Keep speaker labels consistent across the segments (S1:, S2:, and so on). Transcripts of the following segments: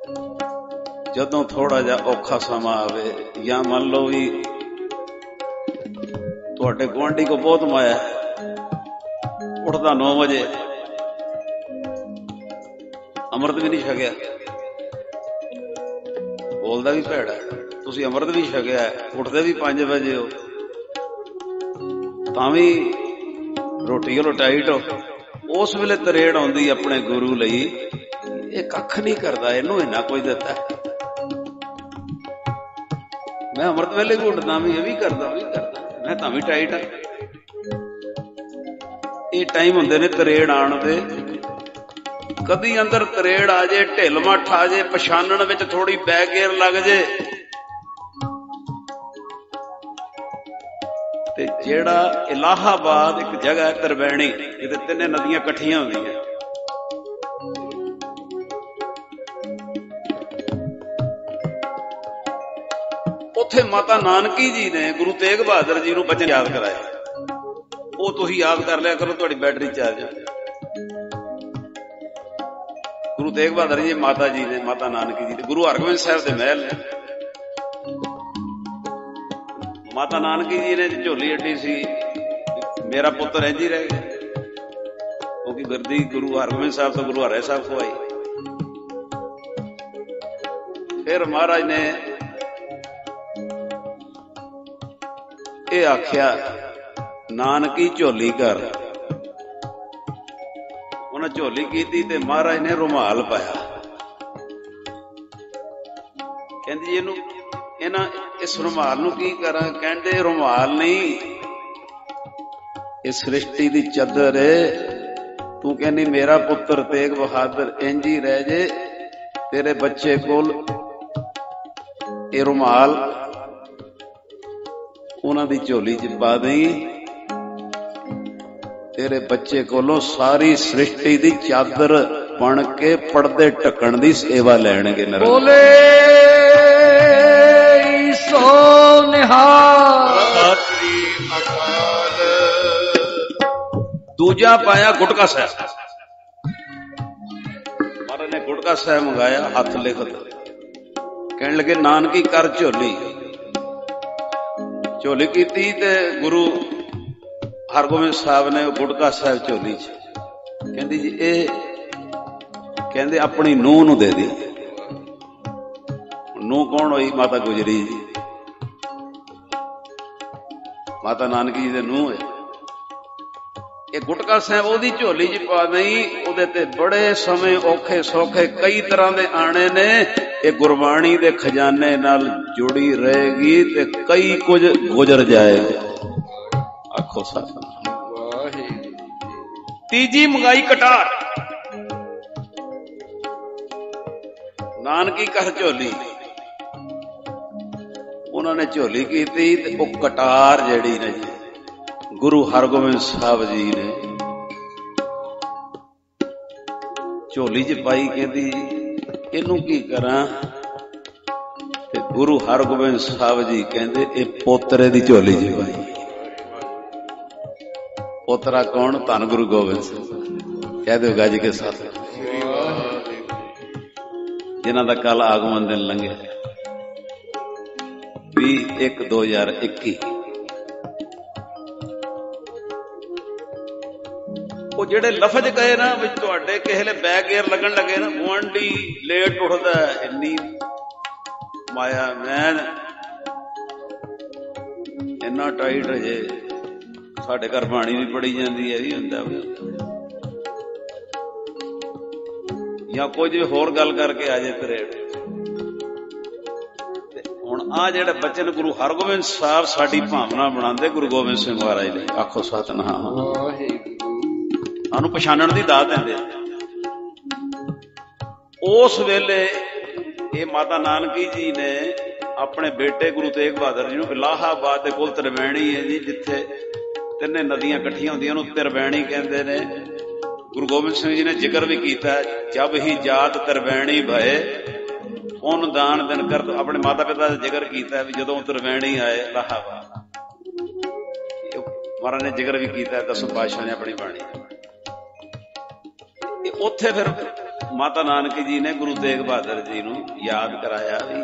S1: ਜਦੋਂ ਥੋੜਾ ਜਿਹਾ ਔਖਾ ਸਮਾਂ ਆਵੇ, ਜਾਂ ਮੰਨ ਲਓ ਵੀ ਤੁਹਾਡੇ ਗੁਆਂਢੀ ਕੋ ਬਹੁਤ ਮਾਇਆ, ਉੱਠਦਾ 9 ਵਜੇ, ਅੰਮ੍ਰਿਤ ਵੀ ਨਹੀਂ ਛਕਿਆ, ਬੋਲਦਾ ਵੀ ਭੈੜਾ, ਤੁਸੀਂ ਅੰਮ੍ਰਿਤ ਵੀ ਛਕਿਆ, ਉੱਠਦੇ ਵੀ 5 ਵਜੇ ਹੋ, ਤਾਂ ਵੀ ਰੋਟੀ ਵੱਲੋਂ ਟਾਈਟ ਹੋ। ਉਸ ਵੇਲੇ ਤਰੇੜ ਆਉਂਦੀ ਆਪਣੇ ਗੁਰੂ ਲਈ, ਇਹ ਕੱਖ ਨਹੀਂ ਕਰਦਾ, ਇਹਨੂੰ ਇੰਨਾ ਕੁਝ ਦਿੱਤਾ, ਮੈਂ ਅੰਮ੍ਰਿਤ ਵੇਲੇ ਵੀ ਉੱਠਦਾ, ਵੀ ਇਹ ਵੀ ਕਰਦਾ, ਮੈਂ ਤਾਂ ਵੀ ਟਾਈਟ ਆ। ਇਹ ਟਾਈਮ ਹੁੰਦੇ ਨੇ ਤਰੇੜ ਆਉਣ ਦੇ। ਕਦੀ ਅੰਦਰ ਤਰੇੜ ਆ ਜੇ, ਢਿੱਲ ਮੱਠ ਆ ਜੇ, ਪਛਾਣਨ ਵਿੱਚ ਥੋੜੀ ਬੈਗੇਰ ਲੱਗ ਜੇ, ਤੇ ਜਿਹੜਾ ਇਲਾਹਾਬਾਦ ਇੱਕ ਜਗ੍ਹਾ ਹੈ ਤਰਵੈਣੀ, ਜਿੱਥੇ 3 ਨਦੀਆਂ ਇਕੱਠੀਆਂ ਹੁੰਦੀਆਂ, ਉੱਥੇ ਮਾਤਾ ਨਾਨਕੀ ਜੀ ਨੇ ਗੁਰੂ ਤੇਗ ਬਹਾਦਰ ਜੀ ਨੂੰ ਬਚਨ ਯਾਦ ਕਰਾਇਆ। ਉਹ ਤੁਸੀਂ ਯਾਦ ਕਰ ਲਿਆ ਕਰੋ, ਤੁਹਾਡੀ ਬੈਟਰੀ ਚਾਰਜ। ਗੁਰੂ ਤੇਗ ਬਹਾਦਰ ਜੀ ਮਾਤਾ ਜੀ ਨੇ, ਮਾਤਾ ਨਾਨਕੀ ਜੀ ਨੇ, ਗੁਰੂ ਹਰਗੋਬਿੰਦ ਸਾਹਿਬ ਦੇ ਮਹਿਲ ਨੇ। ਮਾਤਾ ਨਾਨਕੀ ਜੀ ਨੇ ਝੋਲੀ ਅੱਡੀ ਸੀ, ਮੇਰਾ ਪੁੱਤਰ ਇੰਝ ਹੀ ਰਹਿ ਗਿਆ, ਕਿਉਂਕਿ ਗੁਰਦੀ ਗੁਰੂ ਹਰਗੋਬਿੰਦ ਸਾਹਿਬ ਤੋਂ ਗੁਰੂ ਹਰਿ ਸਾਹਿਬ ਕੋ ਆਈ। ਫਿਰ ਮਹਾਰਾਜ ਨੇ ਇਹ ਆਖਿਆ, ਨਾਨਕੀ ਝੋਲੀ ਕਰ। ਉਹਨਾਂ ਝੋਲੀ ਕੀਤੀ ਤੇ ਮਹਾਰਾਜ ਨੇ ਰੁਮਾਲ ਪਾਇਆ। ਕਹਿੰਦੀ ਇਹਨੂੰ, ਇਸ ਰੁਮਾਲ ਨੂੰ ਕੀ ਕਰਾਂ? ਕਹਿੰਦੇ ਰੁਮਾਲ ਨਹੀਂ, ਇਹ ਸ੍ਰਿਸ਼ਟੀ ਦੀ ਚੱਦਰ ਏ। ਤੂੰ ਕਹਿੰਦੀ ਮੇਰਾ ਪੁੱਤਰ ਤੇਗ ਬਹਾਦਰ ਇੰਝ ਹੀ ਰਹਿ ਜੇ, ਤੇਰੇ ਬੱਚੇ ਕੋਲ ਇਹ ਰੁਮਾਲ ਉਹਨਾਂ ਦੀ ਝੋਲੀ ਚ ਪਾ ਦੇਈ, ਤੇਰੇ ਬੱਚੇ ਕੋਲੋਂ ਸਾਰੀ ਸ੍ਰਿਸ਼ਟੀ ਦੀ ਚਾਦਰ ਬਣ ਕੇ ਪਰਦੇ ਢੱਕਣ ਦੀ ਸੇਵਾ ਲੈਣਗੇ।
S2: ਬੋਲੇ ਸੋ ਨਿਹਾਲ ਸਤਿ ਅਕਾਲ।
S1: ਦੂਜਾ ਪਾਇਆ ਗੁਟਕਾ ਸਾਹਿਬ। ਮਹਾਰਾਜ ਨੇ ਗੁਟਕਾ ਸਾਹਿਬ ਮੰਗਾਇਆ, ਹੱਥ ਲਿਖਤ, ਕਹਿਣ ਲੱਗੇ ਨਾਨਕੀ ਕਰ ਝੋਲੀ। ਝੋਲੀ ਕੀਤੀ ਤੇ ਗੁਰੂ ਹਰਗੋਬਿੰਦ ਸਾਹਿਬ ਨੇ ਗੁਟਕਾ ਸਾਹਿਬ ਝੋਲੀ ਚ, ਕਹਿੰਦੀ ਜੀ ਇਹ, ਕਹਿੰਦੇ ਆਪਣੀ ਨੂੰਹ ਨੂੰ ਦੇ ਦੇ। ਨੂੰਹ ਕੌਣ ਹੋਈ? ਮਾਤਾ ਗੁਜਰੀ ਜੀ, ਮਾਤਾ ਨਾਨਕੀ ਜੀ ਦੇ ਨੂੰਹ ਹੈ। ਇਹ ਗੁਟਕਾ ਸਾਹਿਬ ਉਹਦੀ ਝੋਲੀ ਚ ਪਾ ਦਈ, ਉਹਦੇ ਤੇ ਬੜੇ ਸਮੇਂ ਔਖੇ ਸੌਖੇ ਕਈ ਤਰ੍ਹਾਂ ਦੇ ਆਣੇ ਨੇ। ਇਹ ਗੁਰਬਾਣੀ ਦੇ ਖਜ਼ਾਨੇ ਨਾਲ ਜੁੜੀ ਰਹੇਗੀ ਤੇ ਕਈ ਕੁਝ ਗੁਜ਼ਰ ਜਾਏਗਾ। ਆਖੋ ਸਤਿਨਾਮ ਵਾਹਿਗੁਰੂ। ਤੀਜੀ ਮੰਗਾਈ ਕਟਾਰ। ਨਾਨਕੀ ਕਰ ਝੋਲੀ, ਉਹਨਾਂ ਨੇ ਝੋਲੀ ਕੀਤੀ ਤੇ ਉਹ ਕਟਾਰ ਜਿਹੜੀ ਨੇ ਗੁਰੂ ਹਰਗੋਬਿੰਦ ਸਾਹਿਬ ਜੀ ਨੇ ਝੋਲੀ ਚ ਪਾਈ। ਕਹਿੰਦੀ ਇਹਨੂੰ ਕੀ ਕਰਾਂ? ਤੇ ਗੁਰੂ ਹਰਗੋਬਿੰਦ ਸਾਹਿਬ ਜੀ ਕਹਿੰਦੇ ਇਹ ਪੋਤਰੇ ਦੀ ਝੋਲੀ ਚ ਪਾਈ। ਪੋਤਰਾ ਕੌਣ? ਧੰਨ ਗੁਰੂ ਗੋਬਿੰਦ ਸਿੰਘ। ਕਹਿ ਦਿਓ ਗੱਜ ਕੇ ਸਾਥ, ਜਿਨ੍ਹਾਂ ਦਾ ਕੱਲ ਆਗਮਨ ਦਿਨ ਲੰਘਿਆ 20/1/2021। ਉਹ ਜਿਹੜੇ ਲਫ਼ਜ਼ ਕਹੇ ਨਾ ਵੀ ਤੁਹਾਡੇ ਕਿਸੇ ਵੇਲੇ ਬੈਕ ਏਅਰ ਲੱਗਣ ਲੱਗੇ ਨਾ, ਗੁਆਂਢੀ ਲੇਟ ਉੱਠਦਾ, ਇੰਨੀ ਮਾਇਆ, ਮੈਂ ਇੰਨਾ ਟਾਈਟ ਜੇ ਸਾਡੇ ਘਰ ਬਾਣੀ ਵੀ ਪੜੀ ਜਾਂਦੀ ਹੈ, ਵੀ ਹੁੰਦਾ ਜਾਂ ਕੁਝ ਹੋਰ ਗੱਲ ਕਰਕੇ ਆ ਜੇ ਤਰੇੜ। ਹੁਣ ਆ ਜਿਹੜੇ ਬਚਨ ਗੁਰੂ ਹਰਗੋਬਿੰਦ ਸਾਹਿਬ ਸਾਡੀ ਭਾਵਨਾ ਬਣਾਉਂਦੇ ਗੁਰੂ ਗੋਬਿੰਦ ਸਿੰਘ ਮਹਾਰਾਜ ਨੇ। ਆਖੋ ਸਤਿਨਾਮ ਵਾਹਿਗੁਰੂ। ਸਾਨੂੰ ਪਛਾਣਨ ਦੀ ਦਾਤ ਦਿੰਦੇ। ਉਸ ਵੇਲੇ ਇਹ ਮਾਤਾ ਨਾਨਕੀ ਜੀ ਨੇ ਆਪਣੇ ਬੇਟੇ ਗੁਰੂ ਤੇਗ ਬਹਾਦਰ ਜੀ ਨੂੰ ਇਲਾਹਾਬਾਦ ਦੇ ਕੋਲ ਤਰਵੈਣੀ ਹੈ ਜੀ, ਜਿੱਥੇ 3 ਨਦੀਆਂ ਇਕੱਠੀਆਂ ਹੁੰਦੀਆਂ, ਉਹਨੂੰ ਤਰਵੈਣੀ ਕਹਿੰਦੇ ਨੇ। ਗੁਰੂ ਗੋਬਿੰਦ ਸਿੰਘ ਜੀ ਨੇ ਜ਼ਿਕਰ ਵੀ ਕੀਤਾ, ਜਬ ਹੀ ਜਾਤ ਤਰਵੈਣੀ ਭਏ ਪੁੰਨ ਦਾਨ ਦਿਨ ਕਰ। ਆਪਣੇ ਮਾਤਾ ਪਿਤਾ ਦਾ ਜ਼ਿਕਰ ਕੀਤਾ ਵੀ ਜਦੋਂ ਤਰਵੈਣੀ ਆਏ ਇਲਾਹਾਬਾਦ, ਮਹਾਰਾਜ ਨੇ ਜ਼ਿਕਰ ਵੀ ਕੀਤਾ 10 ਪਾਤਸ਼ਾਹ ਨੇ ਆਪਣੀ ਬਾਣੀ। ਉੱਥੇ ਫਿਰ माता नानकी जी ने गुरु तेग बहादुर जी ਨੂੰ याद कराया भी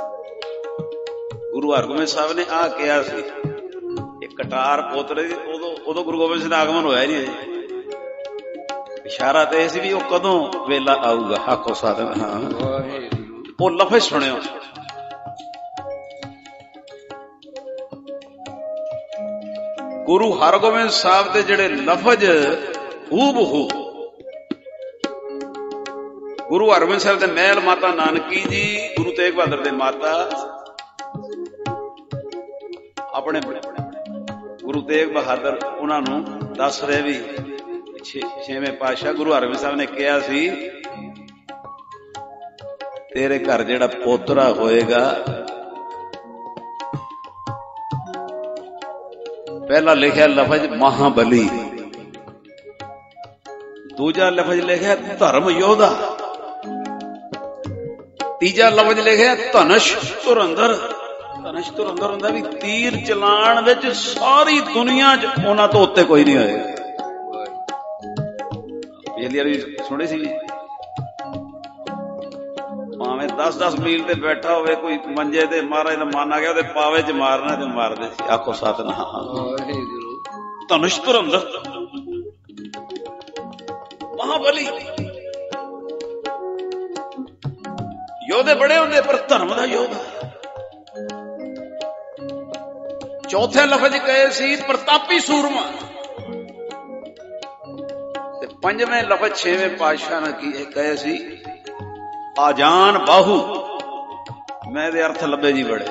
S1: गुरु हरगोबिंद साहब ने आ किया सी एक कटार पोतरे उदों गुरु गोबिंद सिंह आगमन होया नहीं इशारा तो यह सी भी कदों वेला आऊगा आखो साथ हाँ वो लफज सुनियो गुरु हरगोबिंद साहब के जिहड़े लफज हूबहू गुरु हरगोबिंद साहब के महल माता नानकी जी गुरु तेग बहादुर दे माता अपने गुरु तेग बहादुर उन्होंने दस रहे भी छेवें पातशाह गुरु हरगोबिंद साहब ने कहा सी तेरे घर जेड़ा पोतरा होएगा पहला लिखा लफज महाबली दूजा लफज लिखा धर्म योद्धा तीजा लफज लिखा धनुष धुरंधर धनुष धुरंधर होंदा भी तीर चलाण विच सारी दुनिया च उन्हां तो उत्ते कोई नहीं होएगा पिछली बार सुने सी भावें 10-10 मील ते बैठा होवे कोई मंजे ते महाराज दा मन आ गया ते पावे च मारना ते मारदे सी आखो सतनाम धनुष धुरंधर महाबली योधे बड़े होंदे पर धर्म दा योद्धा चौथे लफज कहे सी प्रतापी सूरमा ते पंजवें लफज छेवें पातशाह ने की कहे सी आजान बाहू मैं दे अर्थ लभे जी बड़े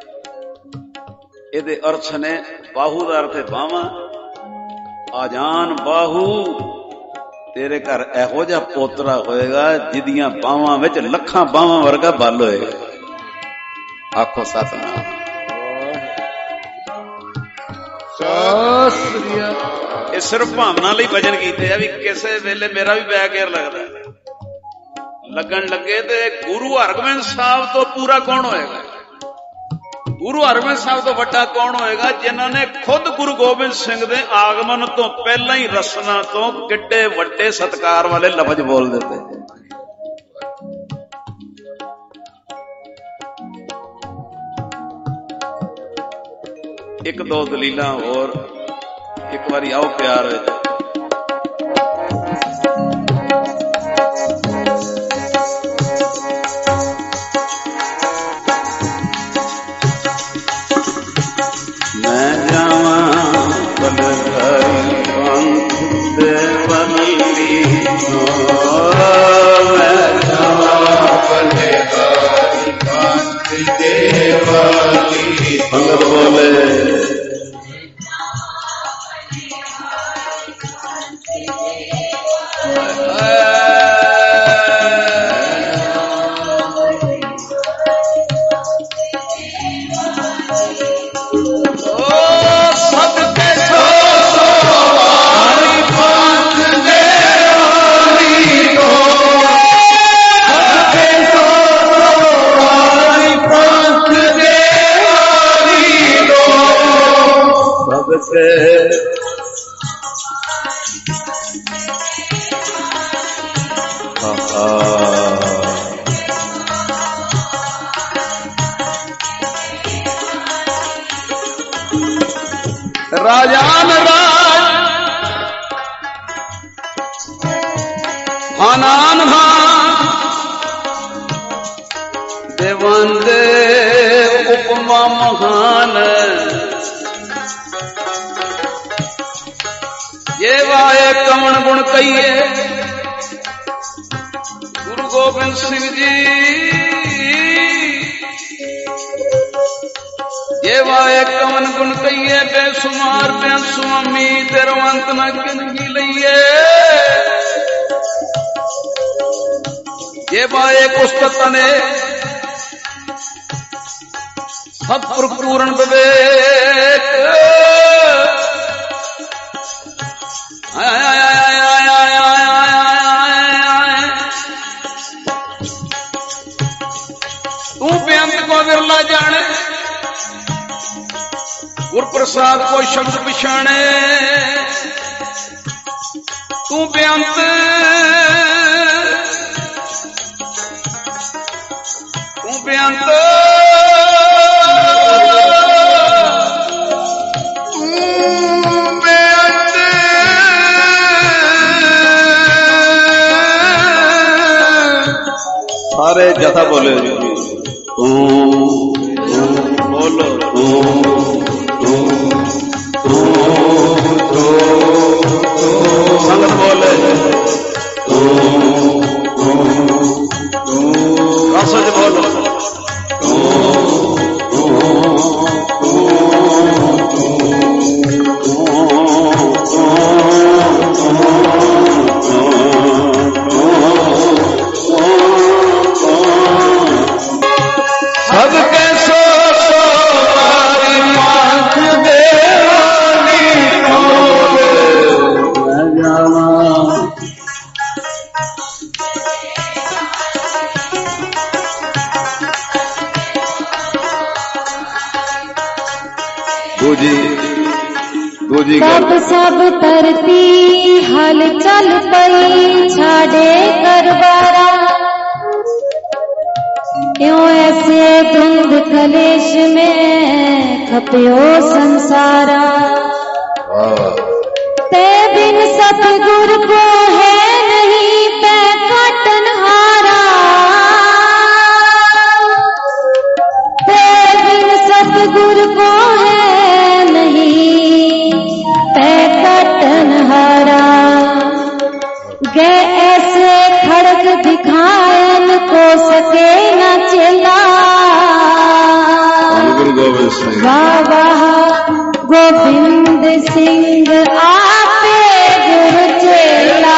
S1: ये अर्थ ने बाहू का अर्थ है बावा आजान बाहू तेरे घर एहो जा पोतरा होएगा जिदियां बावां विच लखां बावां वर्गा बल होएगा आखो सतनाम ये सिर्फ भावना लई भजन कीते आ भी किसे वेले मेरा भी बैगेर लगदा लगन लगे ते गुरु हरगोबिंद साहब तो पूरा कौन होएगा गुरु हरगोबिंद साहब तो वड्डा कौन होएगा जिन्होंने खुद गुरु गोबिंद सिंह दे आगमन तो पहला ही रसना तो किड्डे वड्डे सत्कार वाले लफज बोल देते एक दो दलीलां और एक बारी आओ प्यार मैं जावा बलधारी पंथ देवली मैं जावा बलधारी पंथ देवली अंग बोले राजान राज हानान हान देवान दे उपमा महान ये वाए कमन गुण कहिए गुरु गोबिंद सिंह जी ये वाए कमन गुण कहिए बेसुमार बेन स्वामी तेरो अंत न किनगी लइए ये वाए पुस्तक ने सतपुर पूर्ण विवेक तू बेअंत को विरला जाने गुरप्रसाद को शब्द पिछाने तू बेअंत बेअंत सारे जथा बोले बोलो संगत बोले सच बोलो
S3: सब सब तरती हल चल पई छाड़े करवारा क्यों ऐसे धुंध कलेश में खपियो संसारा ते बिन सतगुर को है नहीं पै काटन हारा ते बिन सतगुर को है नहीं हारा गे ऐसे खड़ग दिखायन को सके न चेला वाह वाह गोविंद सिंह आपे गुरु चेला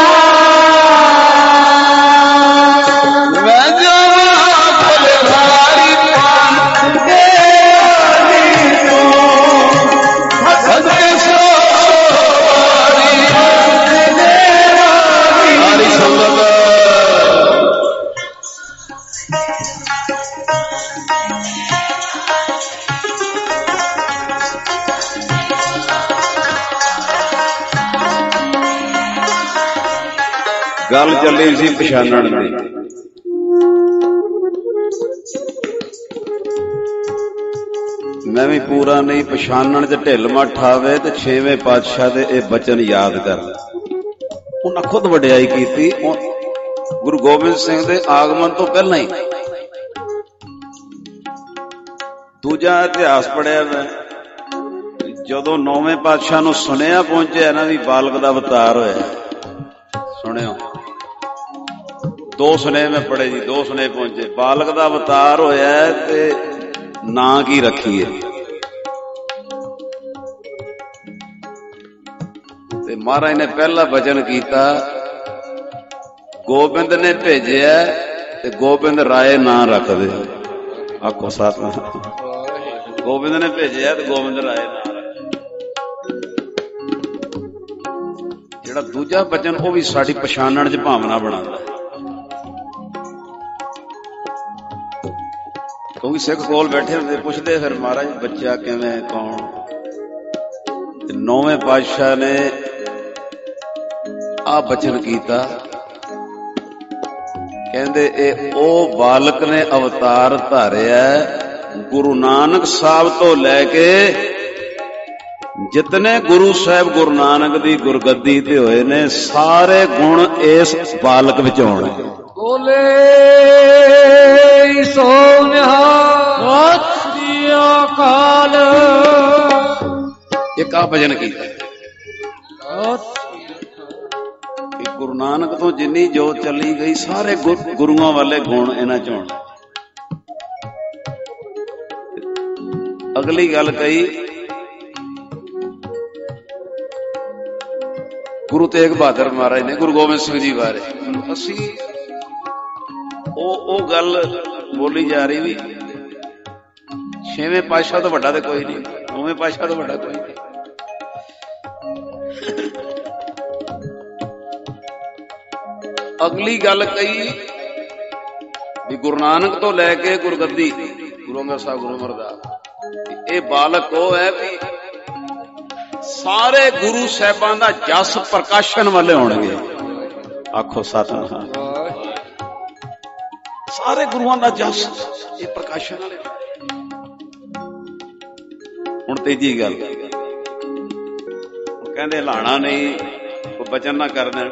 S1: गल चली सी पछाणन दी मैं भी पूरा नहीं पछाणन च ढिल मठ आवे ते छेवें पातशाह दे ए बचन याद कर उन्हां खुद वडियाई कीती गुरु गोबिंद सिंह दे आगमन तो पहला ही दूजा इतिहास पढ़िया मैं जदों नौवें पातशाह नूं सुनिया पहुंचे इन्हां दी बालक दा अवतार होया सुनियो दो सुने में पढ़े जी दो सुने पहुंचे बालक दा अवतार होया ते नां की रखीए ते महाराज ने पहला वचन कीता गोबिंद ने भेजिया ते गोबिंद राय नां रख दे आखो साथ गोबिंद ने भेजिया ते गोबिंद राय नां जेड़ा दूजा वचन वो भी साडी पछाणन च भावना बनांदा क्योंकि सिख कोल बैठे होंदे पुछदे फिर महाराज बच्चा किवें कौन नौवें पातशाह ने आ वचन कीता कहंदे ए ओ बालक ने अवतार धारिया गुरु नानक साहब तो लैके जितने गुरु साहब गुरु नानक दी गुरगद्दी ते होए ने सारे गुण इस बालक विच आउणे
S2: बोले सो निहाल सत श्री अकाल
S1: एक आ भजन कीता गुरु नानक तो जिन्नी जोत चली गई सारे गुरुआं वाले गुण इन्हां च होण अगली गल कही गुरु तेग बहादुर महाराज ने गुरु गोबिंद सिंह जी बारे असी ओ गल बोली जा रही भी छेवें पातशाह तो वड्डा तो कोई नहीं नौवें पातशाह तो वड्डा कोई नहीं अगली गल कही भी गुरु नानक तो लैके गुरगद्दी गुरु अंगद साहब गुरु अमरदास ये बालक वो है भी सारे गुरु साहिबां दा जस प्रकाशन वाले होणगे आखो सतनाम सारे गुरुआं दा जस ये प्रकाशन वाले। हुण तीजी गल कहंदे हिलाना नहीं, कोई बचन ना कर देण।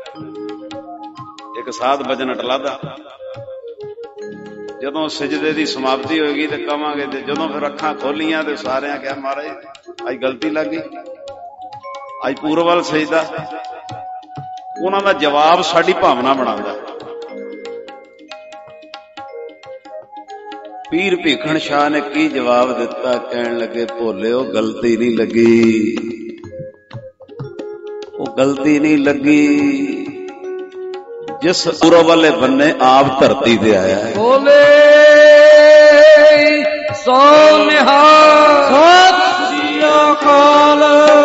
S1: एक साध बचन अटलादा जदों सजदे दी समाप्ति होएगी तो कहांगे, ते जदों फिर अखां खोलियां तो सारियां कहा महाराज अज गलती लग गई, अज पूर्व वल सजदा। उन्हां दा जवाब साडी भावना बनांदा। पीर भीखण शाह ने की जवाब दिता, कहण लगे भोलिओ गलती नहीं लगी, वो गलती नहीं लगी जिस पूर्व वाले बन्ने आप धरती ते आया है।
S2: बोले सो निहाल सत श्री अकाल।